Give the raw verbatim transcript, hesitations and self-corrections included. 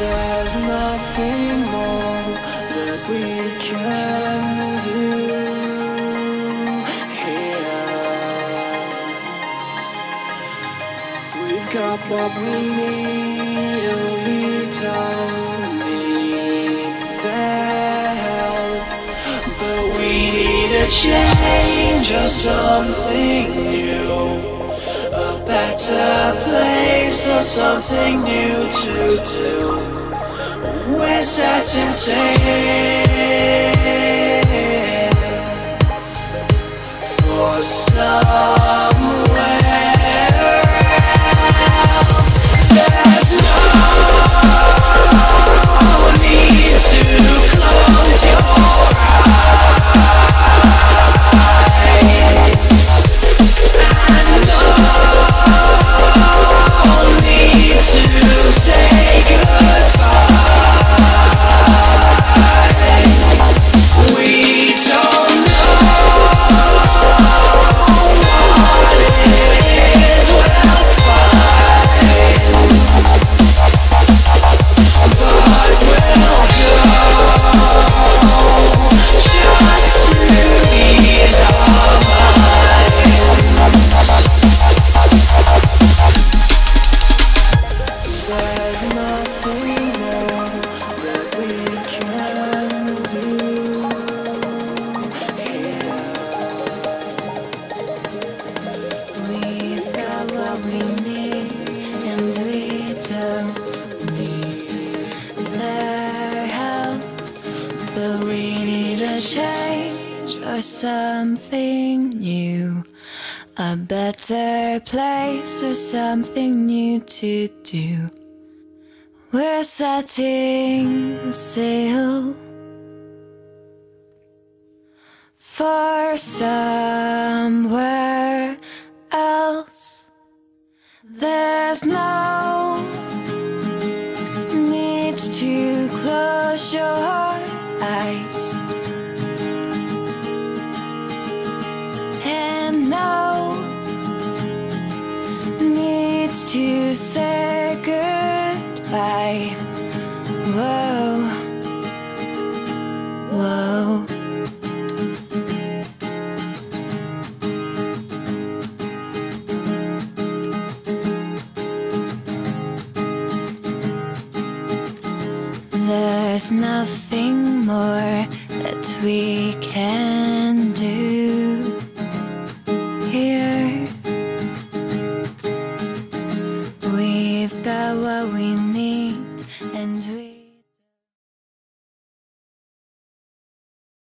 There's nothing more that we can do here. We've got what we need, and we don't need their help. But we need a change or something new, a better place or something new to do. We're setting sail for somewhere else. There's no need to close your eyes, and no need to say goodbye. We don't know what it is we'll find, but we'll go just to ease our minds. There's nothing more that we can do here. We've got what we need, and we don't need their help. But we need a change or something new, a better place or something new to do. We're setting sail for somewhere else. There's no need to close your eyes, and no need to say goodbye. Whoa, whoa. There's nothing more that we can do here. We've got what we need, and we